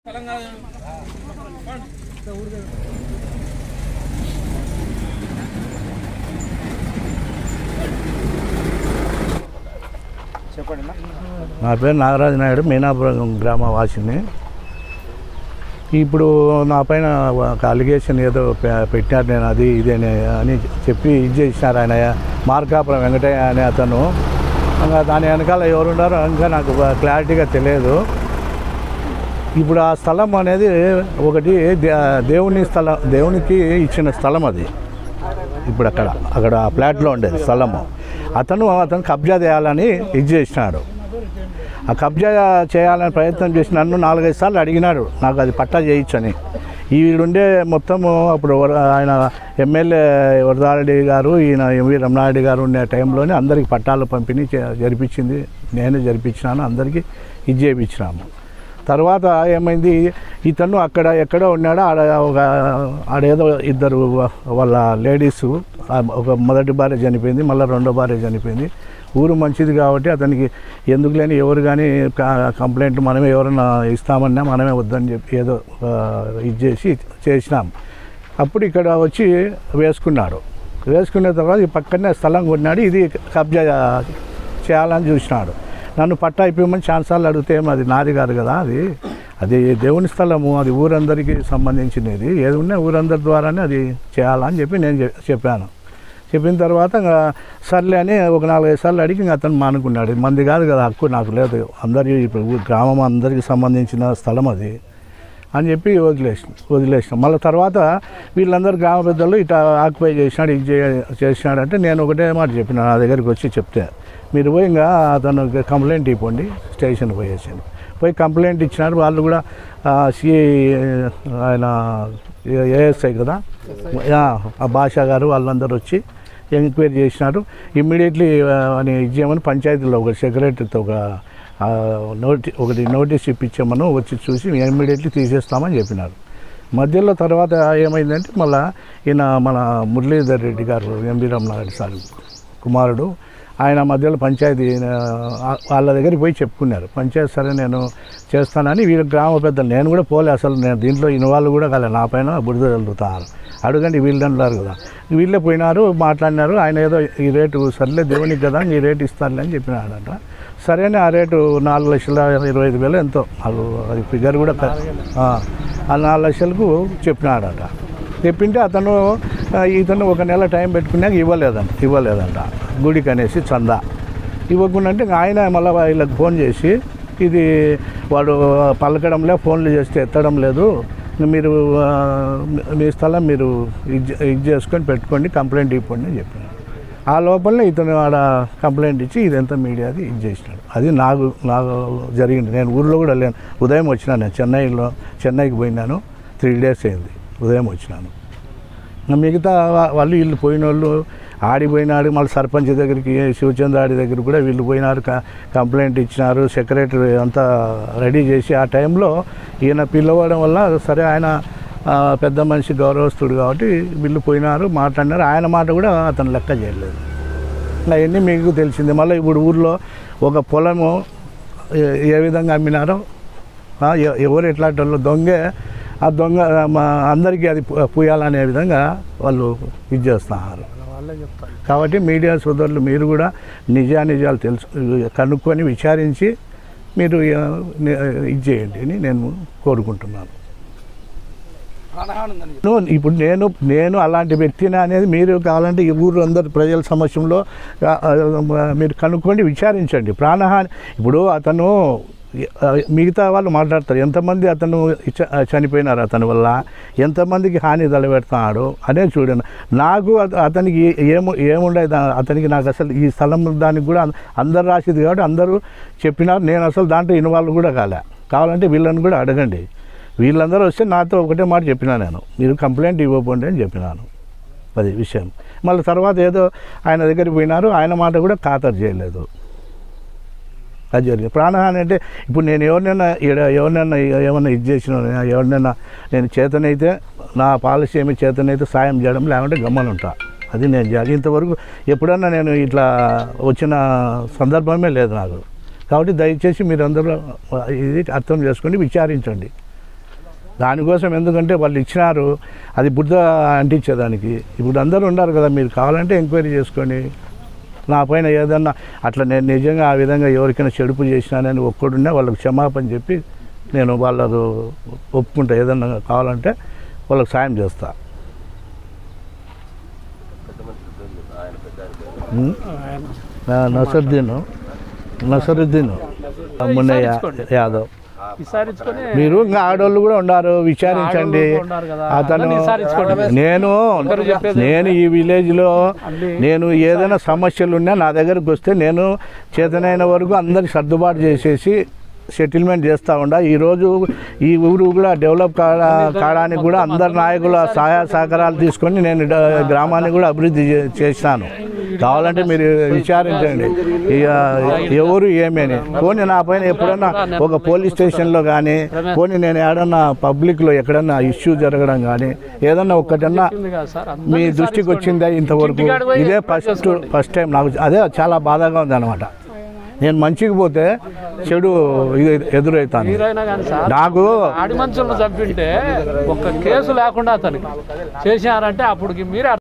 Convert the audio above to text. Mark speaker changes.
Speaker 1: నా పేరు నాగరాజు నాయుడు, మీనాపురం గ్రామ వాసిని. ఇప్పుడు నా పైన ఒక అలిగేషన్ ఏదో పెట్టారు, నేను అది ఇదేనే అని చెప్పి ఇది చేసినారు. ఆయన మార్కాపురం వెంకటయ్య అనే అతను. దాని వెనకాల ఎవరున్నారో ఇంకా నాకు క్లారిటీగా తెలియదు. ఇప్పుడు ఆ స్థలం అనేది ఒకటి దేవుని స్థలం, దేవునికి ఇచ్చిన స్థలం అది. ఇప్పుడు అక్కడ ఆ ప్లాట్లో ఉండేది స్థలము. అతను కబ్జా చేయాలని ఇది చేసినాడు. ఆ కబ్జా చేయాలని ప్రయత్నం చేసి నన్ను 4-5 సార్లు అడిగినాడు, నాకు అది పట్టా చేయించని. ఈడుండే మొత్తము అప్పుడు ఆయన ఎమ్మెల్యే వరదారెడ్డి గారు, ఈయన ఎంవి రమణారెడ్డి గారు ఉండే టైంలోనే అందరికీ పట్టాలు పంపిణీ జరిపించింది నేనే జరిపించినాను, అందరికీ ఇది చేయించినాము. తర్వాత ఏమైంది, ఇతను అక్కడ ఎక్కడో ఉన్నాడో ఆడేదో ఇద్దరు వాళ్ళ లేడీసు, ఒక మొదటి భార్య చనిపోయింది, మళ్ళీ రెండో భార్య చనిపోయింది. ఊరు మంచిది కాబట్టి అతనికి ఎందుకు లేని ఎవరు కానీ కంప్లైంట్ మనమే ఎవరైనా ఇస్తామన్నా మనమే వద్దని చెప్పి ఏదో ఇది చేసినాం. అప్పుడు ఇక్కడ వచ్చి వేసుకున్న తర్వాత ఈ పక్కనే స్థలం కొన్నాడు, ఇది కబ్జా చేయాలని చూసినాడు. నన్ను పట్టా అయిపోయామని ఛాన్సార్లు అడిగితే అది నాది కాదు కదా, అది దేవుని స్థలము, అది ఊరందరికీ సంబంధించినది, ఏది ఉన్నా ఊరందరి ద్వారానే అది చేయాలని చెప్పి నేను చెప్పాను. చెప్పిన తర్వాత ఇంకా సర్లే అని ఒక 4-5 సార్లు అడిగి ఇంకా అతను మానుకున్నాడు. మంది కాదు కదా, హక్కు నాకు లేదు, అందరికీ ఇప్పుడు గ్రామం అందరికీ సంబంధించిన స్థలం అది అని చెప్పి వదిలేసినాం. మళ్ళీ తర్వాత వీళ్ళందరూ గ్రామ పెద్దలు ఇట్లా ఆక్యుపై చేసినాడు, ఇది చేసినాడంటే నేను ఒకటే మాట చెప్పిన, నా దగ్గరికి వచ్చి చెప్తే, మీరు పోయి ఇంకా అతను కంప్లైంట్ ఇవ్వండి, స్టేషన్కి పోయి కంప్లైంట్ ఇచ్చినారు. వాళ్ళు కూడా సిఐ ఆయన ఏఎస్ఐ కదా ఆ భాషా గారు వాళ్ళందరూ వచ్చి ఎంక్వైరీ చేసినారు. ఇమ్మీడియట్లీ అని ఇచ్చేయమని పంచాయతీలో ఒక సెక్రటరీతో ఒకటి నోటీస్ ఇప్పించామని వచ్చి చూసి ఇమ్మీడియట్లీ తీసేస్తామని చెప్పినారు. మధ్యలో తర్వాత ఏమైందంటే మళ్ళీ ఈయన మన మురళీధర్ రెడ్డి గారు, ఎంవి రమణారెడ్డి సార్ కుమారుడు, ఆయన మధ్యలో పంచాయతీ వాళ్ళ దగ్గరికి పోయి చెప్పుకున్నారు. పంచాయతీ సరే నేను చేస్తానని వీళ్ళ గ్రామ పెద్దలు, నేను కూడా పోలే, అసలు నేను దీంట్లో ఇన్వాల్వ్ కూడా కాలే, నా పైన బురద చల్లుతారు, అడుగండి వీళ్ళు అంటారు కదా. వీళ్ళే పోయినారు, మాట్లాడినారు. ఆయన ఏదో ఈ రేటు సర్లే దేవునికి కదా ఈ రేటు ఇస్తారులే అని చెప్పినాడంట. సరే అని ఆ రేటు 4,25,000 ఎంతో, అది ఫిగర్ కూడా ఆ 4 లక్షలకు చెప్పినాడట. చెప్పింటే ఇతను ఒక నెల టైం పెట్టుకున్నాక ఇవ్వలేదంట గుడికి అనేసి చందా ఇవ్వకుండా ఆయన మళ్ళీ వీళ్ళకి ఫోన్ చేసి, ఇది వాడు పలకడంలే, ఫోన్లు చేస్తే ఎత్తడం లేదు, మీరు మీ స్థలం మీరు ఇది చేసుకొని పెట్టుకోండి, కంప్లైంట్ ఇవ్వండి అని చెప్పినాడు. ఆ లోపలనే ఇతను ఆడ కంప్లైంట్ ఇచ్చి ఇదంతా మీడియాది ఇది చేసినాడు. అది నాకు జరిగింది. నేను ఊళ్ళో కూడా లేను, ఉదయం వచ్చినాను. నేను చెన్నైకి పోయినాను, 3 days అయింది, ఉదయం వచ్చినాను. మిగతా వాళ్ళు వీళ్ళు పోయిన వాళ్ళు ఆడిపోయినాడు. మళ్ళీ సర్పంచ్ దగ్గరికి, శివచంద్రాడి దగ్గర కూడా వీళ్ళు పోయినారు, కంప్లైంట్ ఇచ్చినారు. సెక్రటరీ అంతా రెడీ చేసి ఆ టైంలో ఈయన పిలవడం వల్ల సరే ఆయన పెద్ద మనిషి గౌరవస్తుడు కాబట్టి వీళ్ళు పోయినారు, మాట్లాడినారు. ఆయన మాట కూడా అతను లెక్క చేయలేదు. అవన్నీ మీకు తెలిసింది. మళ్ళీ ఇప్పుడు ఊర్లో ఒక పొలము ఏ విధంగా అమ్మినారో, ఎవరు ఎట్లాంటి వాళ్ళు ఆ దొంగ అందరికీ అది పూయాలనే విధంగా వాళ్ళు ఇది చేస్తున్నారు. కాబట్టి మీడియా సోదరులు మీరు కూడా నిజాలు కనుక్కొని విచారించి మీరు ఇది చేయండి అని నేను కోరుకుంటున్నాను. ఇప్పుడు నేను అలాంటి వ్యక్తిని అనేది మీరు కావాలంటే ఈ ఊరు అందరు ప్రజల సమక్షంలో మీరు కనుక్కోండి, విచారించండి. ప్రాణహాని ఇప్పుడు అతను మిగతా వాళ్ళు మాట్లాడతారు, ఎంతమంది అతను చనిపోయినారు అతని వల్ల, ఎంతమందికి హాని తలపెడుతున్నాడు అనేది చూడండి. నాకు అతనికి ఏముండేది, అతనికి నాకు అసలు ఈ స్థలం దానికి కూడా అందరు రాసేది కాబట్టి అందరూ చెప్పినారు. నేను అసలు దాంట్లో ఇన్వాల్వ్ కూడా కావాలంటే వీళ్ళని కూడా అడగండి. వీళ్ళందరూ వస్తే నాతో ఒకటే మాట చెప్పినా, నేను మీరు కంప్లైంట్ ఇవ్వకండి అని చెప్పినాను. అది విషయం. మళ్ళీ తర్వాత ఏదో ఆయన దగ్గరికి పోయినారు, ఆయన మాట కూడా ఖాతరు చేయలేదు. అది జరిగింది. ప్రాణహాని అంటే ఇప్పుడు నేను ఎవరినైనా ఏమన్నా ఇది చేసిన, ఎవరినైనా నేను చేతనైతే నా పాలసీ ఏమి చేతనైతే సాయం చేయడం, లేకుంటే గమ్మనుంటా. అది నేను చేయాలి. ఇంతవరకు ఎప్పుడన్నా నేను ఇట్లా వచ్చిన సందర్భమే లేదు నాకు. కాబట్టి దయచేసి మీరందరూ ఇది అర్థం చేసుకొని విచారించండి. దానికోసం ఎందుకంటే వాళ్ళు ఇచ్చినారు, అది బుద్ధ అంటించేదానికి. ఇప్పుడు అందరూ ఉన్నారు కదా, మీరు కావాలంటే ఎంక్వైరీ చేసుకొని నా పైన ఏదన్నా అట్లా నేను నిజంగా ఆ విధంగా ఎవరికైనా చెడుపు చేసినానని ఒక్కడున్నా వాళ్ళకి క్షమాపణ చెప్పి నేను వాళ్ళకు ఒప్పుకుంటా. ఏదన్నా కావాలంటే వాళ్ళకి సాయం చేస్తా. నసరుద్దీన్ మున్నయ్య యాదవ్. మీరు ఇంకా ఆడవాళ్ళు కూడా ఉన్నారు, విచారించండి. అతను నేను ఈ విలేజ్లో నేను ఏదైనా సమస్యలు ఉన్నా నా దగ్గరకు వస్తే నేను చేతనైన వరకు అందరికి సర్దుబాటు చేసేసి సెటిల్మెంట్ చేస్తూ ఉండా. ఈరోజు ఈ ఊరు కూడా డెవలప్ కావడానికి కూడా అందరు నాయకుల సహాయ సహకారాలు తీసుకొని నేను గ్రామాన్ని కూడా అభివృద్ధి చేసినాను. కావాలంటే మీరు విచారించండి ఎవరు ఏమని. పోనీ నా పైన ఎప్పుడన్నా ఒక పోలీస్ స్టేషన్లో కానీ, పోనీ నేను ఏడన్నా పబ్లిక్లో ఎక్కడన్నా ఇష్యూ జరగడం కానీ ఏదన్నా ఒక్కటన్నా మీ దృష్టికి వచ్చిందా ఇంతవరకు? ఇదే ఫస్ట్ టైం నాకు. అదే చాలా బాధగా ఉంది అనమాట. నేను మంచికి పోతే చెడు ఎదురవుతాను. నాకు
Speaker 2: ఆడి మనుషులను చంపింటే ఒక్క కేసు లేకుండా అతనికి చేశారంటే అప్పటికి మీరే